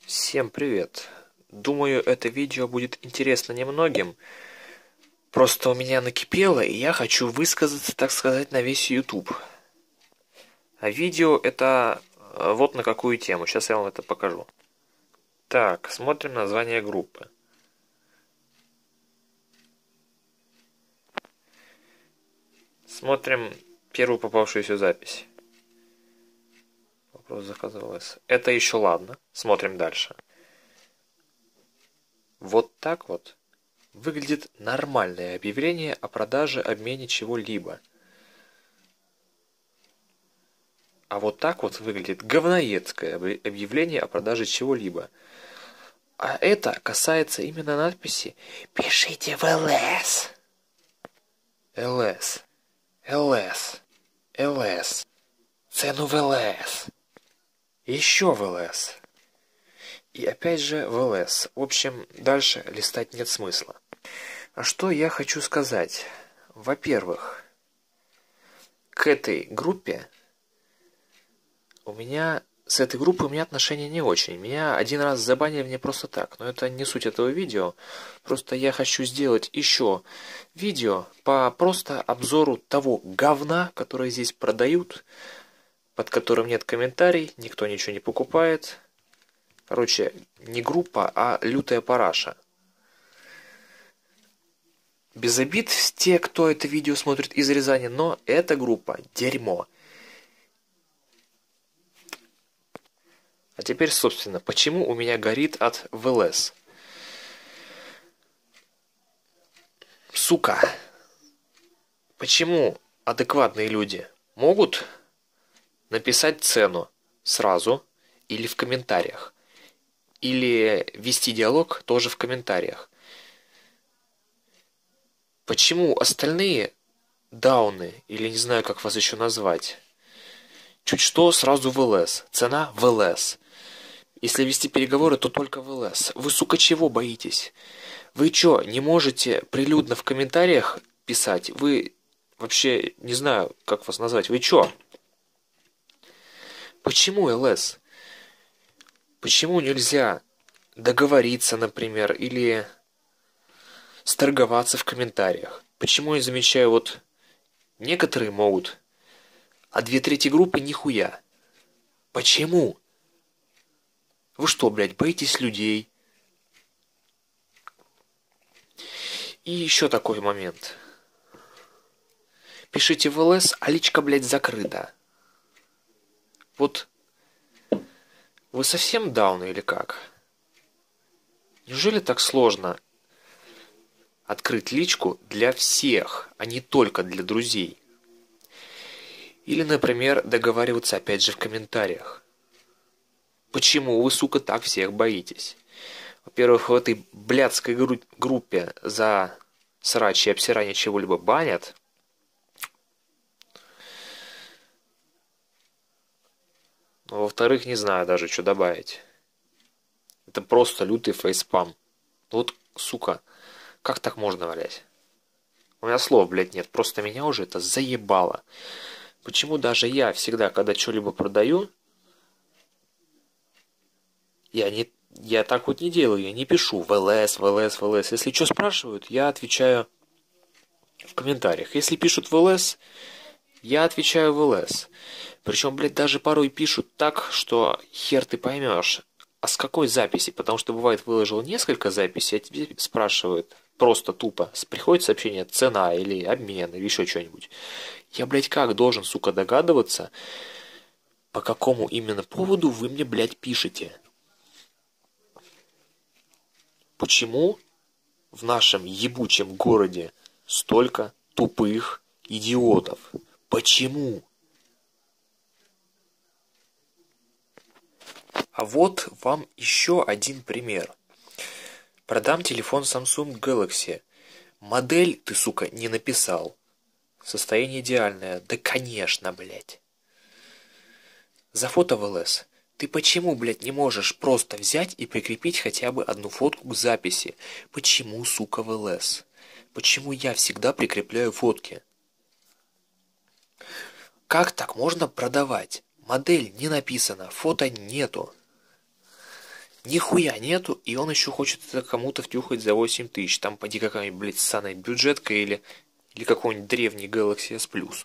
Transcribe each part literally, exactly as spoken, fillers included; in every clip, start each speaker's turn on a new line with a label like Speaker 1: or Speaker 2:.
Speaker 1: Всем привет! Думаю, это видео будет интересно немногим. Просто у меня накипело, и я хочу высказаться, так сказать, на весь YouTube. А видео это э, вот на какую тему. Сейчас я вам это покажу. Так, смотрим название группы. Смотрим первую попавшуюся запись. Вопрос заказывался. Это еще ладно. Смотрим дальше. Вот так вот выглядит нормальное объявление о продаже, обмене чего-либо. А вот так вот выглядит говноедское объявление о продаже чего-либо. А это касается именно надписи «Пишите в ЛС». ЛС. ЛС. ЛС. Цену в ЛС. Еще в ЛС. И опять же в ЛС. В общем, дальше листать нет смысла. А что я хочу сказать? Во-первых, к этой группе у меня... С этой группой у меня отношения не очень. Меня один раз забанили мне просто так. Но это не суть этого видео. Просто я хочу сделать еще видео по просто обзору того говна, которое здесь продают, под которым нет комментариев, никто ничего не покупает. Короче, не группа, а лютая параша. Без обид те, кто это видео смотрит из Рязани, но эта группа дерьмо. А теперь, собственно, почему у меня горит от ВЛС? Сука. Почему адекватные люди могут написать цену сразу или в комментариях? Или вести диалог тоже в комментариях? Почему остальные дауны, или не знаю, как вас еще назвать, чуть что сразу в ЛС, цена в ЛС? Если вести переговоры, то только в ЛС. Вы, сука, чего боитесь? Вы что, не можете прилюдно в комментариях писать? Вы вообще, не знаю, как вас назвать. Вы что? Почему ЛС? Почему нельзя договориться, например, или сторговаться в комментариях? Почему я замечаю, вот некоторые могут, а две трети группы нихуя? Почему? Вы что, блядь, боитесь людей? И еще такой момент. Пишите в ЛС, а личка, блядь, закрыта. Вот вы совсем дауны или как? Неужели так сложно открыть личку для всех, а не только для друзей? Или, например, договариваться опять же в комментариях. Почему вы, сука, так всех боитесь? Во-первых, в этой блядской гру- группе за срач и обсирание чего-либо банят. Но, во-вторых, не знаю даже, что добавить. Это просто лютый фейспам. Вот, сука, как так можно, блядь? У меня слов, блядь, нет. Просто меня уже это заебало. Почему даже я всегда, когда что-либо продаю, я не... Я так вот не делаю, я не пишу в ЛС, в ЛС, в ЛС. Если что спрашивают, я отвечаю в комментариях. Если пишут в ЛС, я отвечаю в ЛС. Причем, блядь, даже порой пишут так, что хер ты поймешь, а с какой записи? Потому что, бывает, выложил несколько записей, а тебе спрашивают просто тупо. Приходит сообщение цена или обмен или еще что-нибудь. Я, блядь, как должен, сука, догадываться, по какому именно поводу вы мне, блядь, пишете? Почему в нашем ебучем городе столько тупых идиотов? Почему? А вот вам еще один пример. Продам телефон Samsung Galaxy. Модель ты, сука, не написал. Состояние идеальное. Да конечно, блядь. За фото в ЛС. Ты почему, блядь, не можешь просто взять и прикрепить хотя бы одну фотку к записи? Почему, сука, в ЛС? Почему я всегда прикрепляю фотки? Как так можно продавать? Модель не написана, фото нету. Нихуя нету, и он еще хочет это кому-то втюхать за восемь тысяч. Там поди какая-нибудь, блядь, ссаная бюджетка или, или какой-нибудь древний Galaxy эс плюс.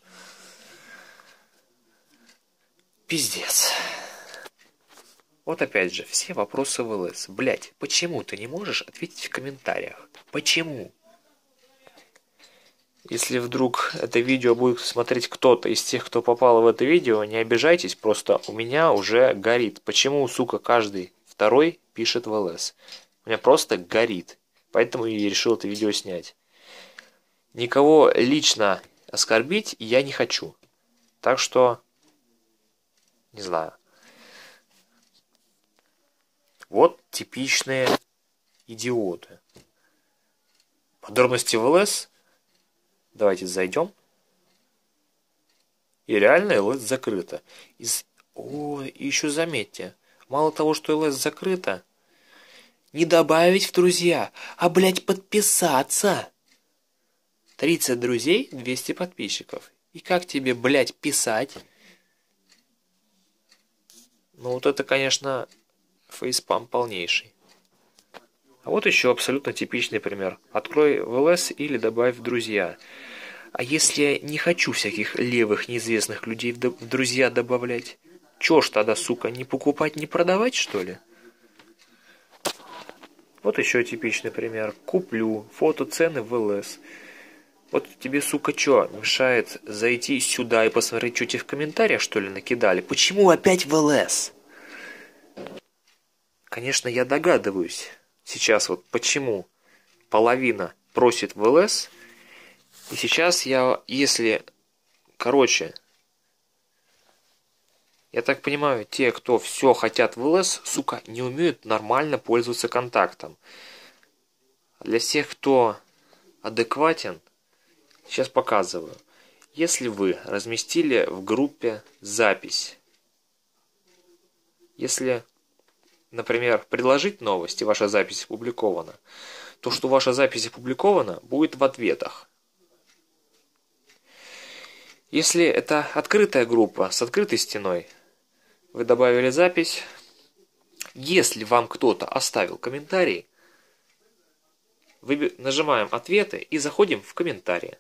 Speaker 1: Пиздец. Вот опять же, все вопросы в ЛС. Блядь, почему ты не можешь ответить в комментариях? Почему? Если вдруг это видео будет смотреть кто-то из тех, кто попал в это видео, не обижайтесь, просто у меня уже горит. Почему, сука, каждый второй пишет в ЛС? У меня просто горит. Поэтому я решил это видео снять. Никого лично оскорбить я не хочу. Так что, не знаю. Вот типичные идиоты. Подробности в ЛС. Давайте зайдем. И реально ЛС закрыто. Из... О, и еще заметьте. Мало того, что ЛС закрыто, не добавить в друзья, а, блядь, подписаться. тридцать друзей, двести подписчиков. И как тебе, блядь, писать? Ну вот это, конечно, фейспам полнейший. А вот еще абсолютно типичный пример. Открой в ЛС или добавь в друзья. А если я не хочу всяких левых неизвестных людей в друзья добавлять? Чё ж тогда, сука, не покупать, не продавать, что ли? Вот еще типичный пример. Куплю. Фото цены в ЛС. Вот тебе, сука, чё, мешает зайти сюда и посмотреть, что тебе в комментариях, что ли, накидали? Почему опять в ЛС? Конечно, я догадываюсь сейчас вот почему половина просит в ЛС. И сейчас я, если, короче, я так понимаю, те, кто все хотят в ЛС, сука, не умеют нормально пользоваться контактом. Для всех, кто адекватен, сейчас показываю. Если вы разместили в группе запись, если, например, предложить новость и ваша запись опубликована, то, что ваша запись опубликована, будет в ответах. Если это открытая группа с открытой стеной, вы добавили запись. Если вам кто-то оставил комментарий, нажимаем ответы и заходим в комментарии.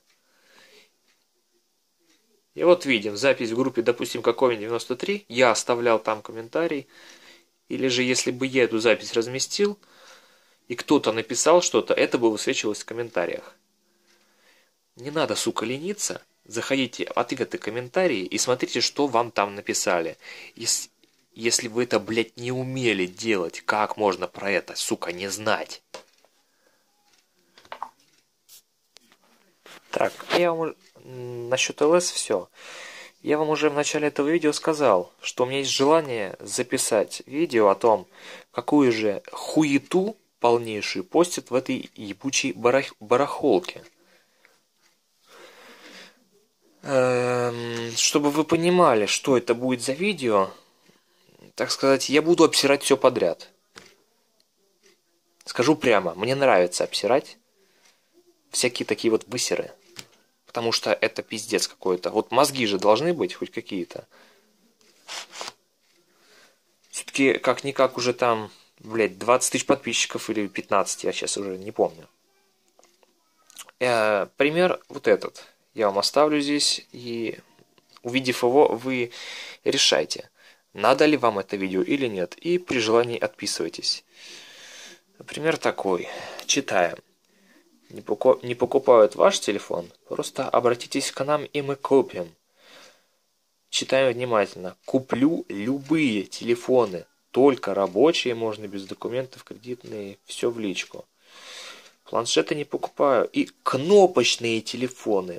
Speaker 1: И вот видим запись в группе, допустим, Коковин девяносто три. Я оставлял там комментарий. Или же, если бы я эту запись разместил, и кто-то написал что-то, это бы высвечивалось в комментариях. Не надо, сука, лениться. Заходите в ответы, комментарии и смотрите, что вам там написали. Если, если вы это, блядь, не умели делать, как можно про это, сука, не знать? Так, я вам насчет ЛС все. Я вам уже в начале этого видео сказал, что у меня есть желание записать видео о том, какую же хуету полнейшую постят в этой ебучей барах... барахолке. Чтобы вы понимали, что это будет за видео, так сказать, я буду обсирать все подряд. Скажу прямо, мне нравится обсирать всякие такие вот высеры. Потому что это пиздец какой-то. Вот мозги же должны быть хоть какие-то. Все-таки как-никак уже там, блядь, двадцать тысяч подписчиков или пятнадцать, я сейчас уже не помню. Э, пример вот этот. Я вам оставлю здесь, и увидев его, вы решайте, надо ли вам это видео или нет, и при желании отписывайтесь. Пример такой. Читаем. Не, поку... не покупают ваш телефон, просто обратитесь к нам, и мы купим. Читаем внимательно. Куплю любые телефоны, только рабочие, можно без документов, кредитные, все в личку. Планшеты не покупаю. И кнопочные телефоны.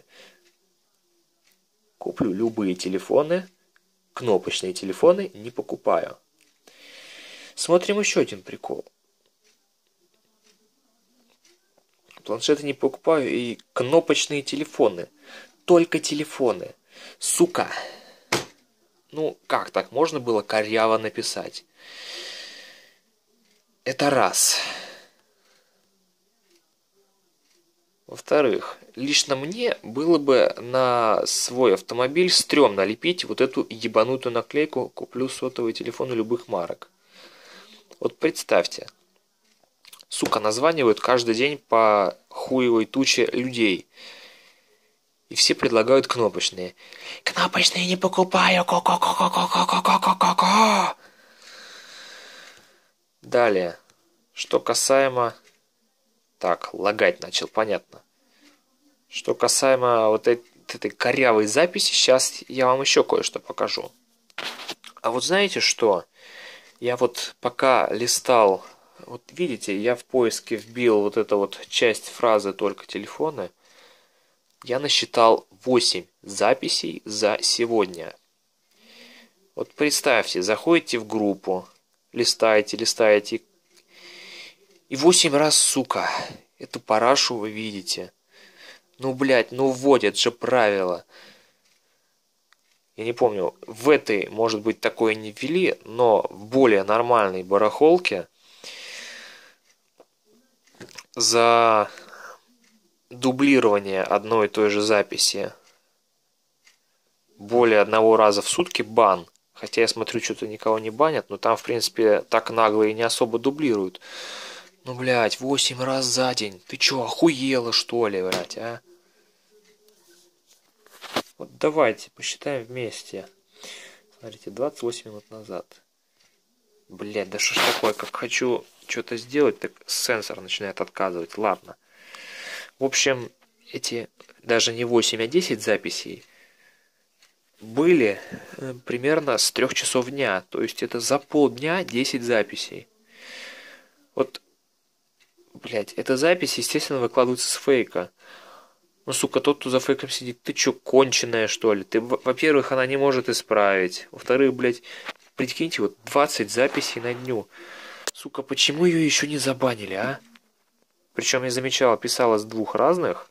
Speaker 1: Куплю любые телефоны. Кнопочные телефоны не покупаю. Смотрим еще один прикол. Планшеты не покупаю и кнопочные телефоны. Только телефоны. Сука. Ну, как так можно было коряво написать? Это раз. Во-вторых, лично мне было бы на свой автомобиль стрёмно лепить вот эту ебанутую наклейку «Куплю сотовый телефон любых марок». Вот представьте, сука, названивают каждый день по хуевой туче людей. И все предлагают кнопочные. Кнопочные не покупаю. Ко-ко-ко-ко-ко-ко-ко-ко-ко-ко. Далее. Что касаемо... Так, лагать начал, понятно. Что касаемо вот этой корявой записи, сейчас я вам еще кое-что покажу. А вот знаете что? Я вот пока листал... Вот видите, я в поиске вбил вот эту вот часть фразы «только телефоны». Я насчитал восемь записей за сегодня. Вот представьте, заходите в группу, листаете, листаете, и восемь раз, сука, эту парашу вы видите. Ну, блядь, ну вводят же правила. Я не помню, в этой, может быть, такое не ввели, но в более нормальной барахолке за дублирование одной и той же записи более одного раза в сутки бан. Хотя я смотрю, что-то никого не банят, но там, в принципе, так нагло и не особо дублируют. Ну, блядь, восемь раз за день. Ты чё, охуела, что ли, блядь, а? Вот давайте посчитаем вместе. Смотрите, двадцать восемь минут назад. Блядь, да что ж такое, как хочу что-то сделать, так сенсор начинает отказывать. Ладно. В общем, эти даже не восемь, а десять записей были примерно с трех часов дня. То есть это за полдня десять записей. Вот, блядь, эта запись, естественно, выкладывается с фейка. Ну, сука, тот, кто за фейком сидит, ты чё, конченая, что ли? Ты, во-первых, она не может исправить. Во-вторых, блядь, прикиньте, вот двадцать записей на дню. Сука, почему ее еще не забанили, а? Причем я замечал, писала с двух разных.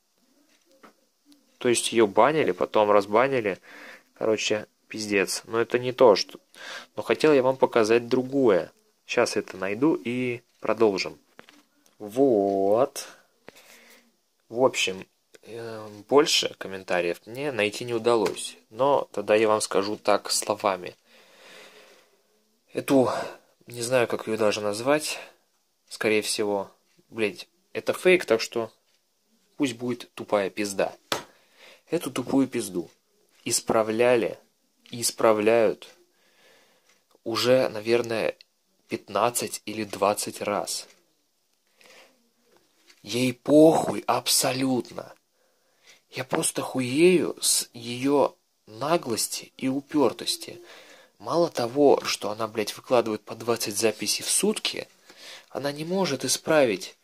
Speaker 1: То есть ее банили, потом разбанили. Короче, пиздец. Но это не то, что... Но хотел я вам показать другое. Сейчас это найду и продолжим. Вот. В общем, больше комментариев мне найти не удалось. Но тогда я вам скажу так словами. Эту, не знаю, как ее даже назвать, скорее всего... Блять, это фейк, так что пусть будет тупая пизда. Эту тупую пизду исправляли и исправляют уже, наверное, пятнадцать или двадцать раз. Ей похуй абсолютно. Я просто хуею с ее наглости и упертости. Мало того, что она, блядь, выкладывает по двадцать записей в сутки, она не может исправить.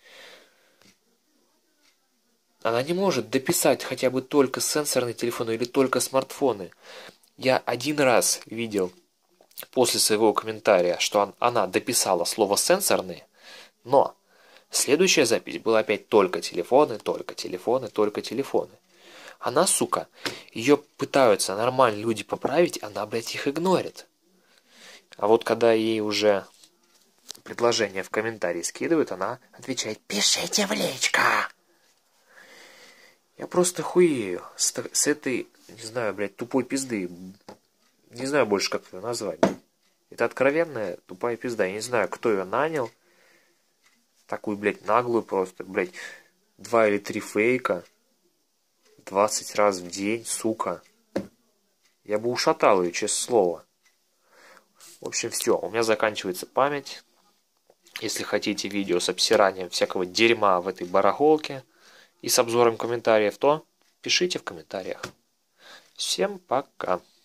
Speaker 1: Она не может дописать хотя бы только сенсорные телефоны или только смартфоны. Я один раз видел после своего комментария, что она дописала слово «сенсорные», но следующая запись была опять только телефоны, только телефоны, только телефоны. Она, сука, ее пытаются нормальные люди поправить, она, блядь, их игнорит. А вот когда ей уже предложение в комментарии скидывают, она отвечает: «Пишите в личко». Я просто хуею с, с этой, не знаю, блядь, тупой пизды. Не знаю больше, как ее назвать. Это откровенная тупая пизда. Я не знаю, кто ее нанял. Такую, блядь, наглую просто, блядь, два или три фейка. двадцать раз в день, сука. Я бы ушатал ее, честное слово. В общем, все. У меня заканчивается память. Если хотите видео с обсиранием всякого дерьма в этой барахолке и с обзором комментариев, то пишите в комментариях. Всем пока.